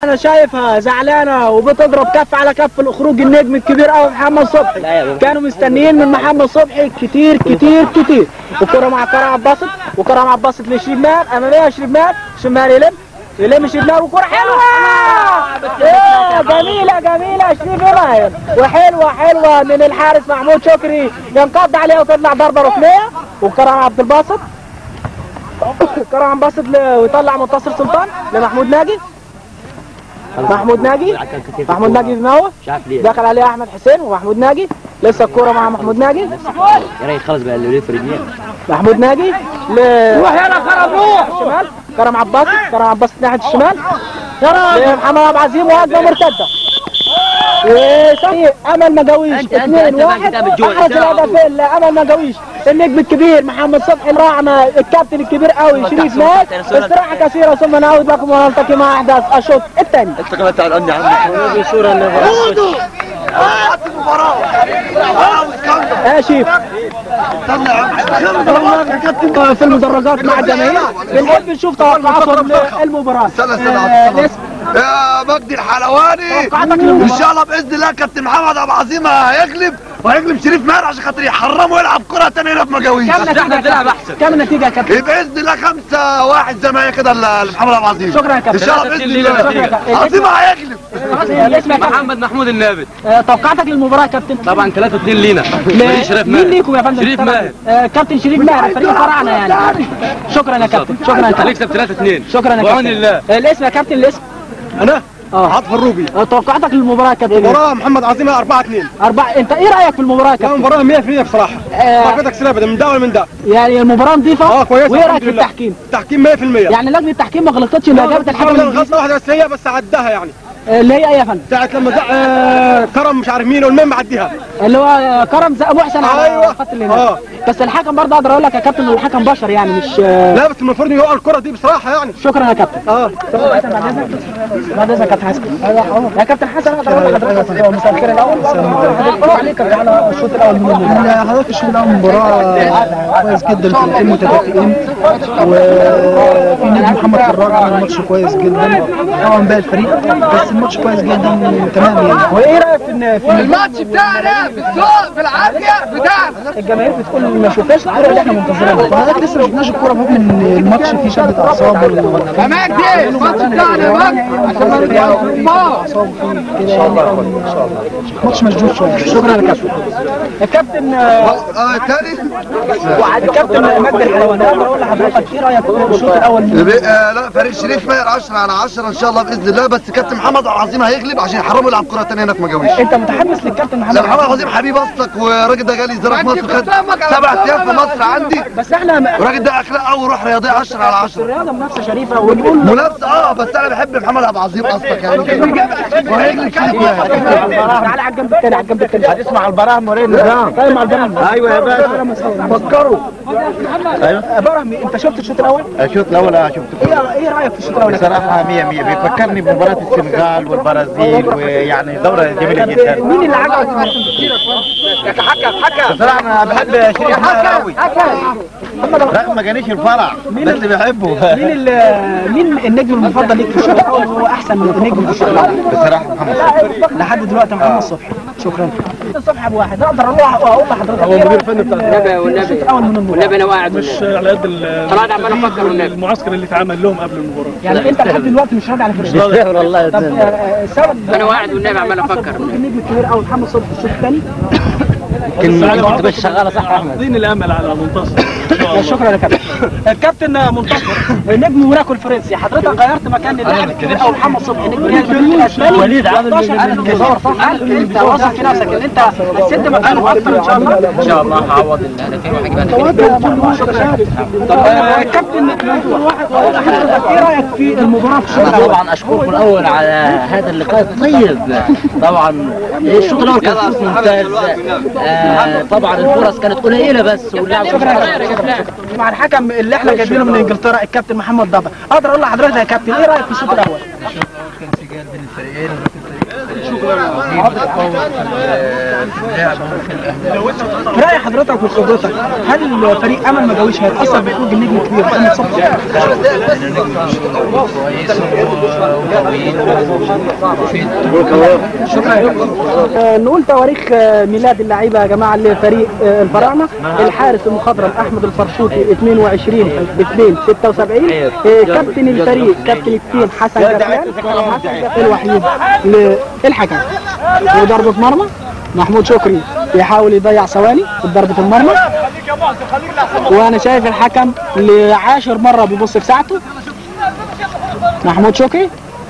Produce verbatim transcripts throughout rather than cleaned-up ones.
انا شايفها زعلانه وبتضرب كف على كف الخروج النجم الكبير قوي محمد صبحي. كانوا مستنيين من محمد صبحي كتير كتير كتير. وكره مع كرم عباسط، وكرم عباسط لشريف ماهر، اماميه شريف ماهر، شمال يلم يلم شريف ماهر وكره حلوه. ايه جميله جميله شريف ماهر، وحلوه حلوه من الحارس محمود شكري ينقض عليها وتطلع ضربه ركنيه. وكرم عبد الباسط كرم عبد الباسط ويطلع منتصر سلطان لمحمود ناجي. محمود ناجي محمود ناجي دماغه دخل عليه احمد حسين ومحمود ناجي. لسه الكوره مع محمود ناجي. يا ريت خلص بقى اللي في رجليه. محمود ناجي ل روح يلا كرم روح الشمال. كرم عباسط كرم عباسط ناحيه الشمال لمحمد عبد العزيز وهجمه مرتده. وصحيح امل مجاويش اثنين واحد. احرز الهدفين لامل مجاويش النجم الكبير محمد صبحي الراعمه الكابتن الكبير قوي شريف ماهر. استراحه كثيره ثم نعود لكم ونلتقي مع احداث الشوط الثاني. انت كمان تعال عندي عندك صوره المباراه يا شيف في المدرجات مع الجماهير بنحب نشوف توقعاتهم للمباراه. يا مجدي الحلواني ان شاء الله باذن الله كابتن محمد عبد العظيم هيغلب وهيغلب شريف ماهر عشان خاطر يحرمه يلعب كره ثانيه هنا في مجاويش. كم نتيجه بنلعب احسن؟ كم النتيجه يا كابتن؟ باذن الله خمسة واحد زي ما هي كده لمحمد عبد العظيم. شكرا يا كابتن. ان شاء الله باذن الله عظيم هيغلب. محمد محمود النابت. توقعاتك للمباراه يا كابتن؟ طبعا ثلاثة اثنين لينا. شريف مين ليكم يا فندم؟ شريف ماهر. كابتن شريف ماهر فريق الفراعنه يعني. شكرا يا كابتن. شكرا يا كابتن. هنكسب ثلاثة اثنين. شكرا يا بعون كابتن. الله. الاسم يا كابتن الاسم؟ انا اه عاطف الروبي. توقعاتك للمباراه يا كابتن؟ المباراه محمد عظيم أربعة اثنين. أربعة. انت ايه رايك في المباراه يا كابتن؟ المباراه مية بالمية بصراحه. آه. ما سلابه من ده ولا من ده. يعني المباراه نظيفه؟ اه كويسه. وايه رايك في التحكيم؟ التحكيم مية بالمية. يعني لجنه التحكيم ما غلطتش ان جابت الحكم غلطه واحده بس هي بس عداها يعني. اللي هي ايه يا فندم؟ ساعه لما زق آه كرم مش عارف مين والمهم عديها. اللي هو كرم زق محسن على أيوة. خط اللي هناك. اه بس الحكم برضه اقدر اقول لك يا كابتن ان الحكم بشر يعني مش لا بس المفروض يوقع الكره دي بصراحه يعني. شكرا يا كابتن. اه بعد اذنك يا كابتن حسن. يا كابتن حسن اقدر اقول لحضرتك مساء الخير الاول عليك على الشوط الاول من المباراه. حضرتك الشوط الاول من المباراه كويس جدا، فرقتين متكافئين وفي نجم محمد فراج عمل ماتش كويس جدا طبعا باقي الفريق، بس الماتش كويس جدا تمام يعني. وايه رايك في في الماتش بتاعنا بالذوق بالعافيه بتاعنا؟ الجماهير بتقول ما شفناش الكوره اللي احنا منتظرينها. حضرتك لسه ما شفناش الكوره بحكم ان الماتش فيه شده اعصاب كمان دي الماتش بتاعنا يا مجدي عشان ما نتجاوزش اعصاب فيه كده يعني. ان شاء الله ماتش مشدود شويه. شكرا يا كابتن. الكابتن اه تاني الكابتن مجدي الحلواني اقدر اقول لحضرتك ايه رايك في الشوط الاول من لا فريق شريف ماهر عشرة على عشرة ان شاء الله باذن الله، بس كابتن محمد عبد العظيم هيغلب عشان يحرموا يلعب كره ثانيه هنا في مجاويش. انت متحمس للكابتن محمد؟ لا محمد عبد العظيم حبيب اصلك، والراجل ده جالي زرع في مصر خد سبع ايام في مصر عندي. بس احنا الراجل ده اخلاق قوي وروح رياضيه عشرة على عشرة. الرياضه منافسه شريفه ونقول منافسه اه بس انا بحب محمد عبد العظيم اصلك يعني كده وهيغلب شريف ماهر. تعالى على الجنب الثاني على الجنب الثاني هتسمع البراهم ورين نظام. طيب مع البراهم. ايوه يا باشا فكروا. ايوه براهم انت شفت الشوط الاول؟ الشوط الاول اه شفته. ايه ايه رايك في الشوط الاول؟ بصراحه مية مية بيفكرني بمباراه السنغال والبرازيل، ويعني دوره جميله جدا. مين اللي عجبك في الماتش؟ حكم حكم بصراحه انا بحب شريف ماهر قوي رغم ما جانيش الفرع بس بحبه. مين مين النجم المفضل ليك في الشوط الاول وهو احسن من النجم في الشوط الاول؟ بصراحه محمد صبحي لحد دلوقتي محمد صبحي. شكرا. الصبحي ابو واحد اقدر اروح واقول لحضرتك هو المدير الفني بتاع والنبي والنبي والنبي انا واعد مش على قد طلعت عمال افكر والنبي المعسكر اللي اتعمل لهم قبل المباراه. يعني انت لحد دلوقتي مش راضي على فرقتك؟ مش راضي والله. طب السبب انا واعد والنبي عمال افكر. النجم الكبير قوي محمد صبحي في الشوط الثاني. كنت بس شغاله صح يا احمد. دين الامل على منتصر. شكرا يا كابتن. الكابتن منتصر نجم موناكو الفرنسي، حضرتك غيرت مكان اللاعب الكبير قوي محمد صبحي نجم الفريق الاسباني. وليد عادل الانتظار صح؟ انت واثق في نفسك ان انت هتسد مكانه اكتر ان شاء الله؟ ان شاء الله هعوض الهدفين وهجيب طب كابتن حضرتك ايه رايك في المباراه في الشوط الاول؟ طبعا اشكركم الاول على هذا اللقاء الطيب. طبعا الشوط الاول كان شوط ممتاز. آه طبعا الفرص كانت قليله بس واللعب مع الحكم اللي احنا جايبينه من انجلترا الكابتن محمد ضبع. اقدر اقول لحضرتك يا كابتن ايه رايك في الشوط الاول؟ كان سجال بين الفريقين في رأي حضرتك وخبرتك هل فريق امل ما جاويش هيتاثر بخروج النجم الكبير محمد صبحي؟ شكرا. نقول تواريخ ميلاد اللعيبه يا جماعه لفريق الفراعنه. الحارس المخضرم احمد الفرشوطي اثنين وعشرين اثنين ستة وسبعين. كابتن الفريق كابتن التيم حسن جفلان الوحيد للحكم. وضربه مرمى محمود شكري يحاول يضيع ثواني في ضربه المرمى، وانا شايف الحكم لعاشر مره بيبص في ساعته. محمود شكري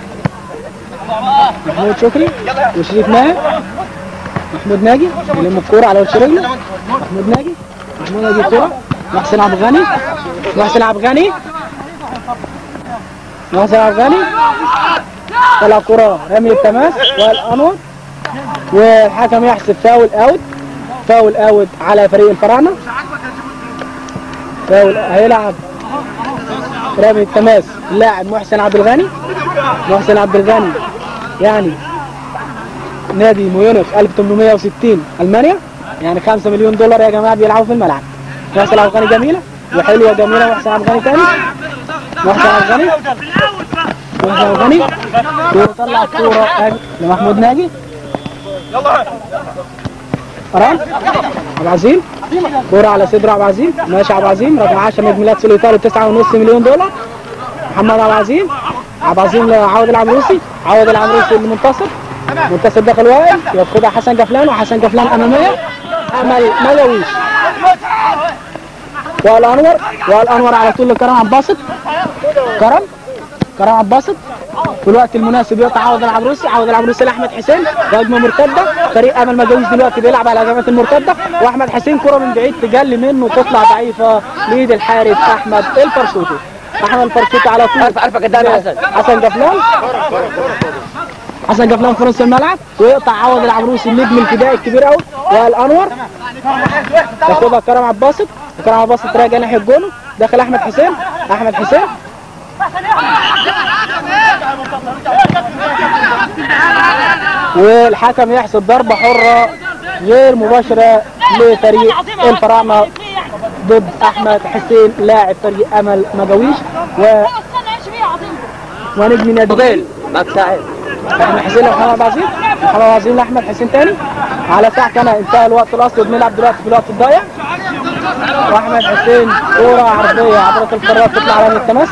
محمود شكري وشريف ناجي. محمود ناجي يلم الكوره على وش رجله. محمود ناجي محمود ناجي الكوره. محسن عبد الغني محسن عبد الغني محسن عبد الغني طلع كرة رمي التماس والانور، والحكم يحسب فاول اوت. فاول اوت على فريق الفراعنه. فاول هيلعب رمي التماس اللاعب محسن عبد الغني. محسن عبد الغني يعني نادي ميونخ ألف وثمانمائة وستين المانيا، يعني خمسة مليون دولار يا جماعه بيلعبوا في الملعب. محسن عبد الغني جميله وحلوه جميله. محسن عبد الغني ثاني. محسن عبد الغني محسن عبد الغني ويطلع الكوره لمحمود ناجي. رام عبد العظيم كوره على صدر عبد العظيم. ماشي عبد العظيم رقم عشرة نجم ميلاد سوليتارو تسعة ونص مليون دولار. محمد عبد العظيم عبد العظيم لعوض العمروسي. عوض العمروسي لمنتصر. منتصر داخل واقف ياخدها حسن جفلان، وحسن جفلان اماميه. امل ما جاويش. والانور والانور على طول لكرم عباسط. كرم كرم عباسط في الوقت المناسب يقطع عوض العبروسي. عوض العبروسي لاحمد حسين هجمه مرتده. فريق امل ما جاويش دلوقتي بيلعب على الهجمات المرتده، واحمد حسين كره من بعيد تجلي منه تطلع ضعيفه ليد الحارس احمد الفرشوطي. احمد الفرشوطي على طول عارف عارف قدام حسن حسن جفلان. حسن جفلان في نص الملعب ويقطع عوض العبروسي النجم الفدائي الكبير قوي. والانور ياخدها كرم عباسط. كرم عباسط راجع ناحيه جونه داخل احمد حسين. احمد حسين والحكم يحسب ضربه حره غير مباشره لفريق الفراعنه ضد احمد حسين لاعب فريق امل ما جاويش و ونجم نادي فضيل معك ساعد. احمد حسين لمحمد عبد العزيز. محمد عبد العزيز لاحمد حسين ثاني على ساعه كان انتهى الوقت الاصلي وبنلعب دلوقتي في الوقت الضايع. واحمد حسين كوره عرضيه عبر القارات تطلع على التماس.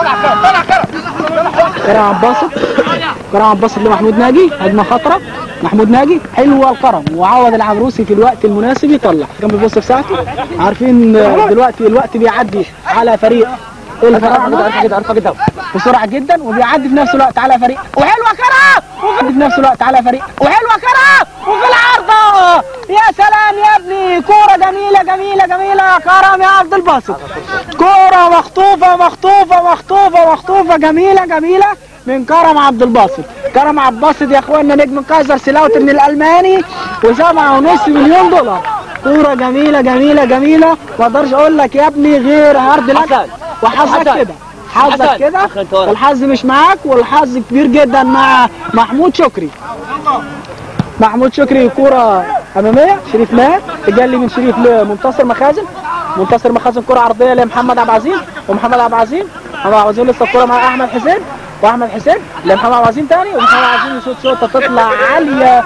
كرم عباسط كرم عباسط لمحمود ناجي. هجمه خطره. محمود ناجي حلوه الكرم وعوض العبروسي في الوقت المناسب يطلع. كان بيبص في ساعته. عارفين دلوقتي الوقت بيعدي على فريق الفراعنه بسرعه جدا وبيعدي في نفس الوقت على فريق وحلوه كرم وبيعدي في نفس الوقت على فريق وحلوه كرم وفي العارضه. يا سلام يا ابني كوره جميله جميله جميله يا كرم يا عبد الباسط. كوره مخطوفه مخطوفه مخطوفه مخطوفه جميله جميله من كرم عبد الباسط. كرم عبد الباسط يا اخوانا نجم كايزر سلاوتن الالماني وسبعة ونص مليون دولار. كوره جميله جميله جميله ما اقدرش اقول لك يا ابني غير هارد لك وحظك كده. حظك كده والحظ مش معاك والحظ كبير جدا مع محمود شكري. محمود شكري كوره اماميه. شريف ماهر تجلي من شريف لمنتصر مخازن. منتصر مخازن كوره عرضيه لمحمد عبد العزيز ومحمد عبد العزيز. محمد عبد العزيز لسه الكوره مع احمد حسين واحمد حسين لمحمد عبد العزيز ثاني ومحمد عبد العزيز يشوط شوطه تطلع عاليه.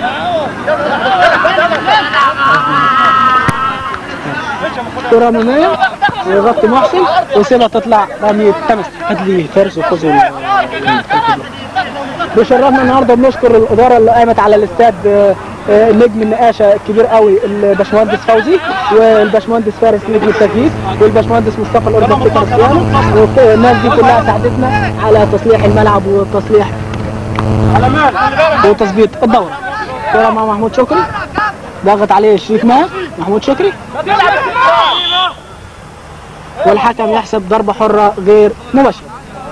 كرة أمامية ويغطي محسن ويسيبها تطلع رمية تمس. هات لي فارس وخذ. بشرفنا النهارده بنشكر الإدارة اللي قامت على الاستاد النجم النقاشة الكبير قوي الباشمهندس فوزي والباشمهندس فارس نجم التجهيز والباشمهندس مصطفى الأردن كريستيانو والناس دي كلها ساعدتنا على تصليح الملعب وتصليح وتظبيط الدورة. كرة مع محمود شكري ضغط عليه شريف ماهر. محمود شكري والحكم يحسب ضربة حرة غير مباشرة.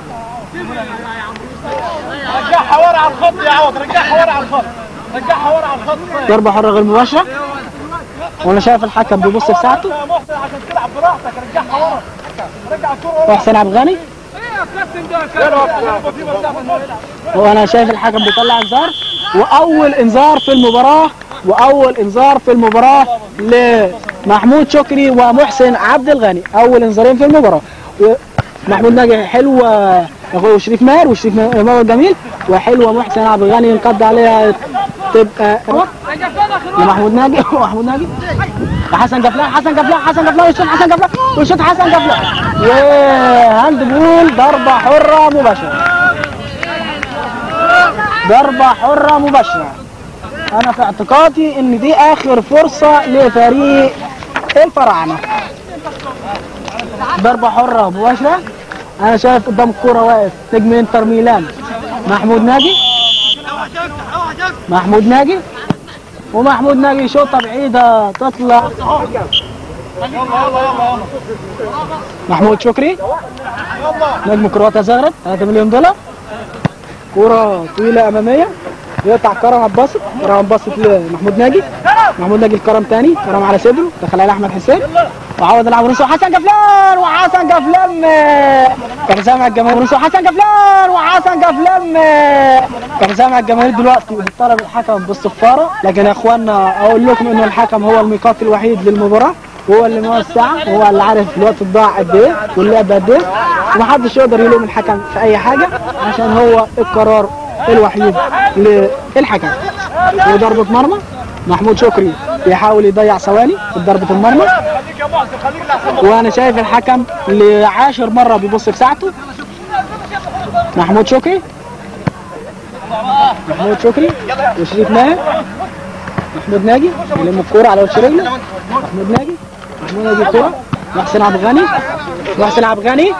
رجعها ورا على الخط يا عوض. رجعها ورا على الخط. رجعها ورا على الخط. ضربة حرة غير مباشرة وانا شايف الحكم بيبص في ساعته. يا محسن عشان تلعب براحتك. رجعها ورا. رجع الكرة ورا. وحسن عبد الغني هو انا شايف الحكم بيطلع انذار، واول انذار في المباراه واول انذار في المباراه لمحمود شكري ومحسن عبد الغني، اول انذارين في المباراه. محمود ناجي حلوه اخوه شريف ماهر، وشريف ماهر جميل، وحلوه محسن عبد الغني ينقض عليها تبقى لمحمود ناجي ومحمود ناجي وحسن جفلان حسن جفلان حسن جفلان يشوط حسن جفلان ويشوط حسن جفلان، وهاند بول ضربه حره مباشره، ضربه حره مباشره. انا في اعتقادي ان دي اخر فرصه لفريق الفراعنه. ضربه حره مباشره. انا شايف قدام الكوره واقف نجم انتر ميلان محمود ناجي، محمود ناجي ومحمود ناجي شوطه بعيده تطلع. محمود شكري نجم كرواتيا زغرب ثلاثة مليون دولار، كرة طويلة أمامية يقطع كرم عباسط، كرم عباسط لمحمود ناجي، محمود ناجي الكرم تاني، كرم على صدره دخل عليه أحمد حسين وعوض العبورنسي وحسن جفلان وحسن جفلان كان سامع الجماهير وحسن جفلان وحسن جفلان كان سامع الجماهير دلوقتي طلب الحكم بالصفارة. لكن يا اخوانا اقول لكم ان الحكم هو الميقات الوحيد للمباراة، وهو اللي موسع وهو اللي عارف الوقت ضاع قد ايه واللعب قد ايه، ومحدش يقدر يلوم الحكم في اي حاجة عشان هو القرار الوحيد للحكم. وضربة مرمى محمود شكري بيحاول يضيع ثواني في ضربة المرمى، وانا شايف الحكم لعاشر مرة بيبص في ساعته. محمود شكري محمود شكري وشريف ماهر، محمود ناجي يلم الكورة على وش رجله، محمود ناجي محمود ناجي الكورة، محسن عبد الغني محسن عبد الغني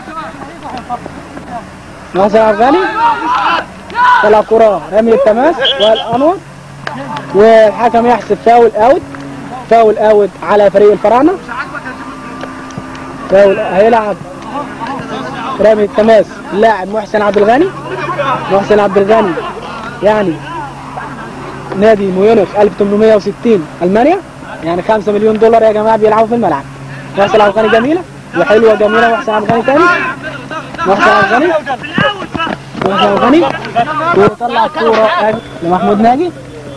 محسن عبد الغني طلع كرة رمي التماس والانور، والحكم يحسب فاول اوت، فاول اوت على فريق الفراعنه. فاول هيلعب رمي التماس اللاعب محسن عبد الغني، محسن عبد الغني يعني نادي ميونخ ألف وثمانمائة وستين المانيا، يعني خمسة مليون دولار يا جماعه بيلعبوا في الملعب. محسن عبد الغني جميله وحلوه جميله، محسن عبد الغني تاني، محسن عبد الغني محسن عبد الغني ويطلع الكوره لمحمود ناجي.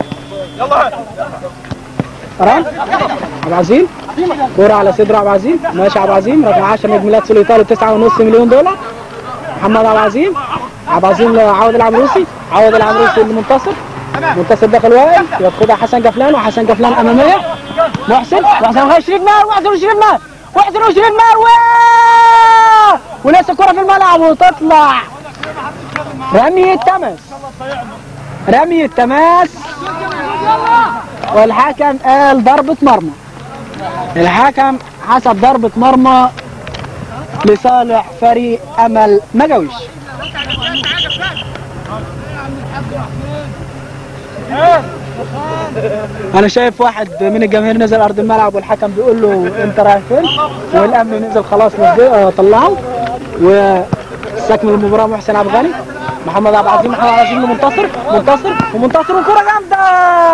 رام عبد العظيم كوره على صدر عبد العظيم، ماشي عبد العظيم رقم عشرة نجم لاتسيو الايطالي تسعة ونص مليون دولار. محمد عبد العظيم عبد العظيم عوض العمروسي، عوض العمروسي لمنتصر، منتصر داخل واقف ياخدها حسن جفلان، وحسن جفلان اماميه محسن محسن شريف ماهر محسن وشريف ماهر محسن وشريف ماهر ولسه الكوره في الملعب وتطلع رمي التماس، رمي التماس والحكم قال ضربة مرمى. الحكم حسب ضربة مرمى لصالح فريق امل مجاويش. انا شايف واحد من الجماهير نزل ارض الملعب والحكم بيقول له انت رايح فين، والامن نزل خلاص نزل طلعه. واستكمل المباراه محسن عبد الغني، محمد عبد العظيم محمد عبد العظيم لمنتصر، منتصر ومنتصر وكرة جامدة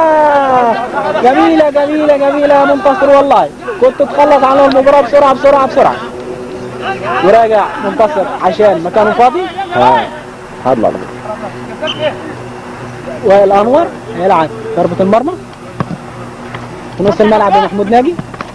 جميلة جميلة جميلة يا منتصر، والله كنت تخلص على المباراة بسرعة بسرعة بسرعة. وراجع منتصر عشان مكانه فاضي. اه هطلع وائل انور هيلعب ضربة المرمى في نص الملعب لمحمود ناجي.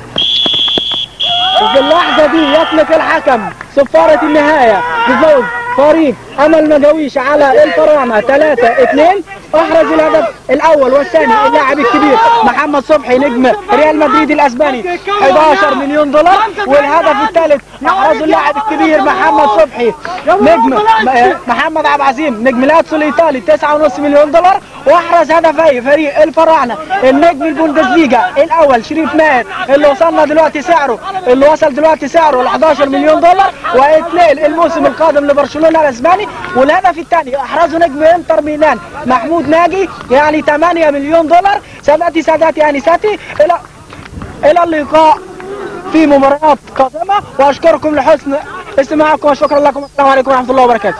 وفي اللحظة دي يطلق الحكم صفارة النهاية بفوز فريق امل مجاويش على الفراعنه ثلاثة اثنين. احرز الهدف الاول والثاني اللاعب الكبير محمد صبحي نجم ريال مدريد الاسباني احد عشر مليون دولار، والهدف الثالث احرزه اللاعب الكبير محمد صبحي نجم محمد عبد العظيم نجم لاتسيو الايطالي تسعة ونص مليون دولار. واحرز هدفي فريق الفراعنه النجم البوندسليجا الاول شريف ماهر اللي وصلنا دلوقتي سعره اللي وصل دلوقتي سعره ل احد عشر مليون دولار، واثنين الموسم القادم لبرشلونه الاسباني. والهدف الثاني احرزه نجم انتر ميلان محمود ناجي يعني ثمانية مليون دولار. سادتي سادتي انساتي الى الى اللقاء في مباريات قادمه، واشكركم لحسن استماعكم وشكرا لكم. السلام عليكم ورحمه الله وبركاته.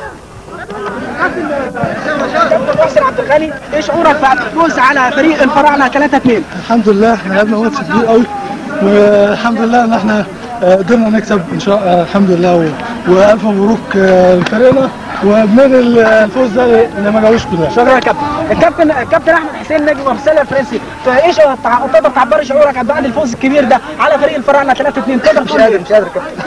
محسن عبد الغني ايه شعورك بعد الفوز على فريق الفراعنه ثلاثة اثنين؟ الحمد لله احنا لعبنا ماتش كبير قوي، والحمد لله ان احنا قدرنا نكسب ان شاء الله الحمد لله، والف مبروك لفريقنا وبننقل الفوز ده اللي ما جاوش كده. شكرا يا كابتن. الكابتن الكابتن احمد حسين نجم مرسال الفرنسي، فايش تقدر تعبر شعورك بعد الفوز الكبير ده على فريق الفراعنه ثلاثة اثنين؟ تقدر مش قادر مش قادر كابتن.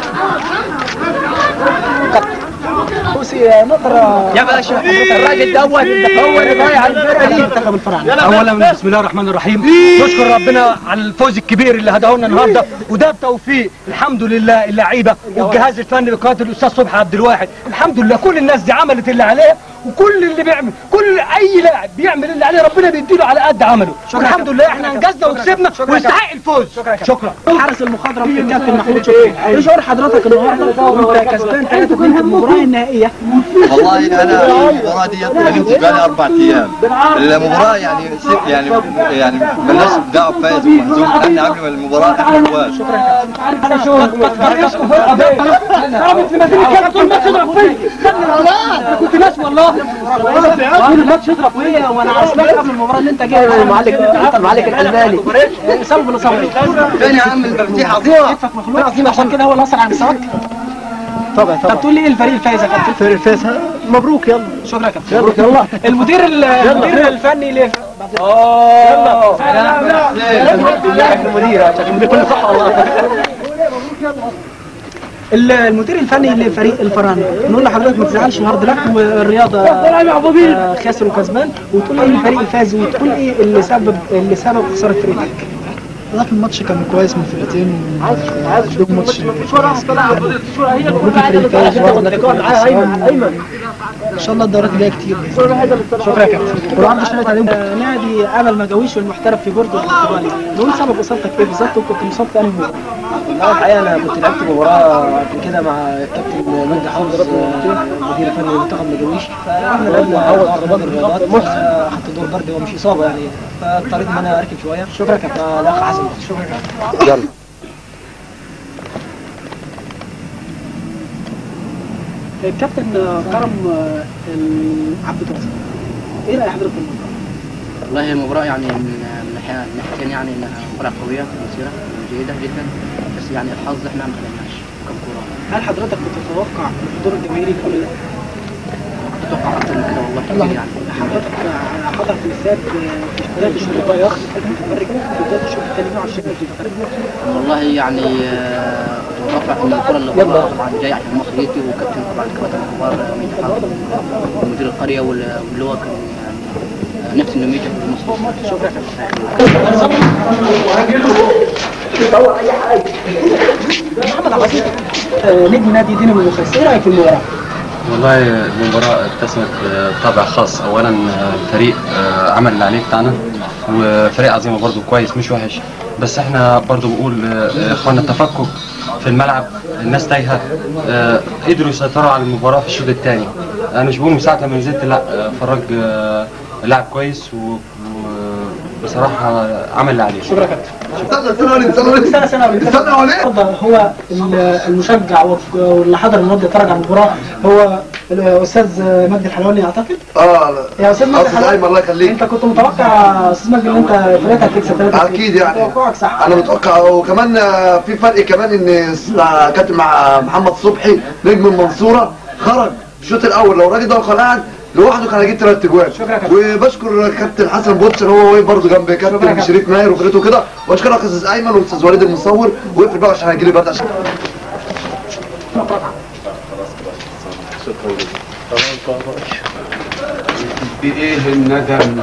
بوسي نظرة يا باشا الراجل دوت هو اللي ضايع الفرقه دي. منتخب الفراعنه. اولا بسم الله الرحمن الرحيم، نشكر ربنا على الفوز الكبير اللي هداه لنا النهارده، وده بتوفيق الحمد لله اللعيبه والجهاز الفني بقياده الاستاذ صبحي عبد الواحد. الحمد لله كل الناس دي عملت اللي عليها، وكل اللي بيعمل كل اي لاعب بيعمل اللي عليه ربنا بيديله على قد عمله. الحمد لله احنا انجزنا وكسبنا ويستحق الفوز. شكرا. حارس المخضرم في الكابتن محمود شكري، ايه شعور حضرتك النهارده وانت كسبان ثلاثة اثنين في المباراه النهائيه؟ والله انا المباراه دي ما نمتش بقالي اربع ايام. المباراه يعني يعني يعني بلاش دعوه بفايز ومهزوم، احنا قبل ما المباراه احنا كويس. انا شو فرقشكم في القضيه تعرف في مدينه كده طول الماتش يضرب فيا. انا كنت ماشي والله طول الماتش يضرب فيا وانا عارف قبل المباراه ان انت جاي المعلق انت المعلق الالماني سبب ولا سبب فين يا عم المفاتيح عظيمه كتفك مخلوق عظيم عشان كده هو اللي اثر على مستواك. طبعا طبعا. طب تقول لي ايه الفريق الفايز يا كابتن؟ الفريق الفايز مبروك يلا. شكرا يا كابتن. مبروك يلا. المدير المدير الفني ليه؟ اه يلا المدير عشان كل صح والله. المدير الفني لفريق الفراعنه نقول لحضرتك ما تزعلش النهارده لك والرياضه خاسر وكسبان، وتقول ايه الفريق الفاز وتقول ايه اللي سبب اللي سبب خساره فريقك. والله الماتش كان كويس من الفرقتين، عايز اشوف ماتش ايمن ان شاء الله الدورات اللي هي كتير. شكرا يا كابتن. وعنده شويه عليهم نادي امل مجاويش والمحترف في بوردو البرتغالي، نقول سبب اصابتك ايه بالظبط وكنت مصاب في انهي مباراه؟ والله الحقيقه انا كنت لعبت مباراه قبل كده مع الكابتن مجدي حافظ مدير الفني لمنتخب مجاويش، فاحنا لعبنا اول اربعه الرياضات اخذت دور برد، هو مش اصابه يعني، فاضطريت ان انا اركب شويه. شكرا يا كابتن. الاخ حسن. شكرا يا كابتن. يلا. الكابتن كرم عبد الرزاق، ايه راي حضرتك في المباراه؟ والله المباراه يعني من من ناحيه من ناحيتين يعني انها مباراه قويه مثيره جيده جدا، بس يعني الحظ احنا ما خدناش ككوره. هل حضرتك بتتوقع الحضور الجماهيري قبل ده؟ كنت اتوقع اكتر من كده والله كتير يعني. حضرتك حضر في الاستاد في بدايه الشوط الاول متفرج في بدايه الشوط الثاني مع الشباب متفرج. والله يعني كنت متوقع ان الكره اللي بره طبعا جاي عشان مصريتي، وكابتن طبعا الكباتن الكبار ميت حافظ ومدير القريه واللي هو كان يعني نفس انه يجي في مصر. شكرا يا محمد عبد العزيز نجم نادي دينامو بوخارست، ايه رايك في المباراه؟ والله المباراة اتسمت بطابع خاص. اولا الفريق عمل اللي عليه بتاعنا، وفريق عظيمه برضو كويس مش وحش، بس احنا برضو بنقول اخوانا التفكك في الملعب، الناس تايهه، قدروا يسيطروا على المباراه في الشوط الثاني. انا مش بقول من ساعه لما نزلت، لا فراج لاعب كويس وبصراحه عمل اللي عليه. شكرا يا كابتن. استنى استنى استنى استنى استنى استنى وليه؟ هو المشجع واللي حضر النهارده يتفرج على المباراه هو الاستاذ مجدي الحلواني اعتقد. اه يا استاذ مجدي الحلواني الله يخليك. انت كنت متوقع استاذ مجدي ان انت فرقتك هتكسب ثلاثة؟ اكيد يعني توقعك صح. انا متوقع، وكمان في فرق كمان ان كابتن مع محمد صبحي نجم المنصوره خرج في الشوط الاول، لو الراجل ده كان قاعد لوحده كان هيجيب ثلاث اجوال. وبشكر كابتن حسن بوتشر، هو واقف برضه جنب كابتن شريف ماهر وفرقته كده، واشكرك استاذ ايمن واستاذ وليد المصور، وقف بقى عشان هيجي لي برد عشان بايه الندم.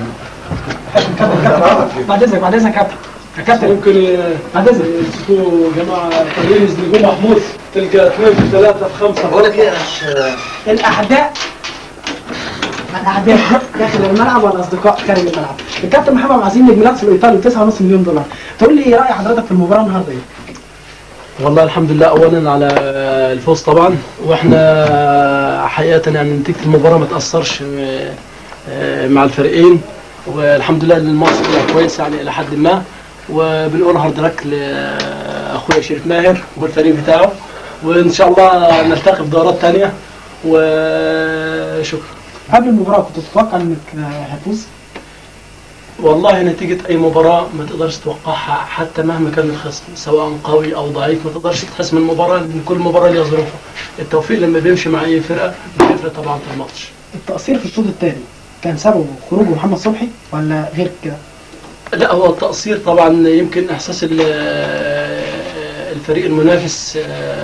بعد اذنك بعد اذنك يا كابتن. يا كابتن ممكن بعد اذنك يمسكوا جماعه تغيير يزنقوا محمود، تلقى اثنين في ثلاثه في خمسه. بقول لك ايه الاعداء الاعداء داخل الملعب والاصدقاء خارج الملعب. الكابتن محمد عزيز نجم الاقصى الايطالي تسعة ونص مليون دولار، تقول لي راي حضرتك في المباراه النهارده ايه؟ والله الحمد لله اولا على الفوز طبعا، واحنا حقيقه يعني نتيجه المباراه ما تاثرش مع الفريقين، والحمد لله ان الماتش طلع كويس يعني الى حد ما، وبنقول هارد لك لاخويا شريف ماهر والفريق بتاعه، وان شاء الله نلتقي في دورات ثانيه وشكرا. قبل المباراه كنت تتوقع انك هتفوز؟ والله نتيجة أي مباراة ما تقدرش توقعها حتى مهما كان الخصم سواء قوي أو ضعيف، ما تقدرش تحسم المباراة لأن كل مباراة ليها ظروفها. التوفيق لما بيمشي مع أي فرقة بيفرق طبعا في الماتش. التقصير في الشوط الثاني كان سببه خروج محمد صبحي ولا غير كده؟ لا، هو التقصير طبعا يمكن إحساس الفريق المنافس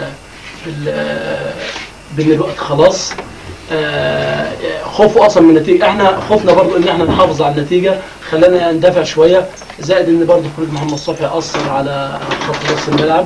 بأن الوقت خلاص، خوفه اصلا من النتيجه. احنا خوفنا برضو ان احنا نحافظ على النتيجه خلانا ندافع شويه، زائد ان برضو خروج محمد صبحي اثر على خط نص الملعب.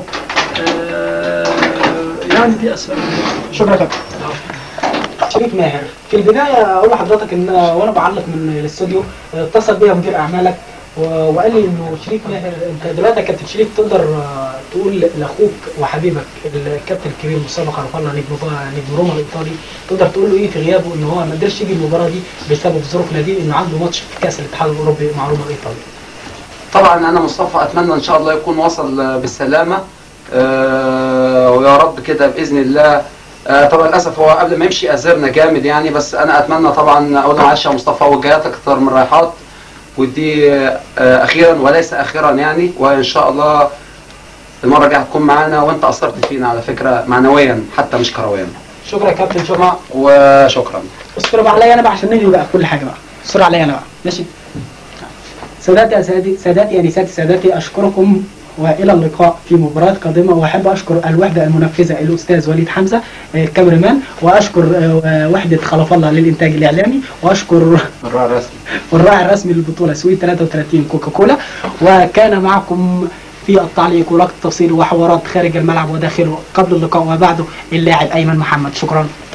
يعني دي اسباب. شكرا كابتن. شريف ماهر، في البدايه اقول لحضرتك ان وانا بعلق من الاستوديو اتصل بيا مدير اعمالك وقال لي انه شريف ماهر، انت دلوقتي يا كابتن شريف تقدر تقول لاخوك وحبيبك الكابتن الكبير مصطفى خلف الله نجم روما الايطالي، تقدر تقول له ايه في غيابه ان هو ما قدرش يجي المباراه دي بسبب ظروف ناديه انه عنده ماتش في كاس الاتحاد الاوروبي مع روما الايطالي؟ طبعا انا مصطفى اتمنى ان شاء الله يكون وصل بالسلامه، أه ويا رب كده باذن الله. أه طبعا للاسف هو قبل ما يمشي ازرنا جامد يعني، بس انا اتمنى طبعا اقول له معلش يا مصطفى وجايات اكتر من رايحات، ودي اخيرا وليس اخيرا يعني، وان شاء الله المره الجايه هتكون معانا، وانت اثرت فينا على فكره معنويا حتى مش كرويا. شكرا يا كابتن. شكرا وشكرا. استر بقى عليا انا بقى عشان نجري بقى في كل حاجه بقى. استر عليا انا بقى ماشي. سادتي يا سادتي سادتي انساتي سادتي، اشكركم والى اللقاء في مباراه قادمه. واحب اشكر الوحده المنفذه الاستاذ وليد حمزه الكاميرمان، واشكر وحده خلف الله للانتاج الاعلامي، واشكر الراعي الرسمي الراعي الرسمي للبطوله سويت ثلاثة وثلاثين كوكاكولا. وكان معكم في التعليق ولقط التفصيل وحوارات خارج الملعب وداخله قبل اللقاء وبعده اللاعب ايمن محمد. شكرا.